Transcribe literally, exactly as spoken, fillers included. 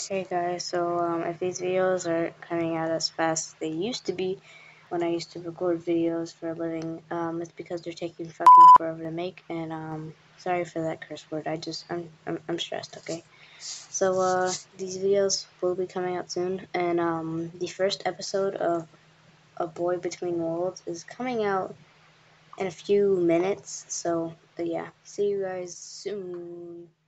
Hey guys, so um, if these videos are coming out as fast as they used to be when I used to record videos for a living, um, it's because they're taking fucking forever to make, and um, sorry for that curse word. I just I'm I'm, I'm stressed. Okay, so uh, these videos will be coming out soon, and um, the first episode of A Boy Between Worlds is coming out in a few minutes. So uh, yeah, see you guys soon.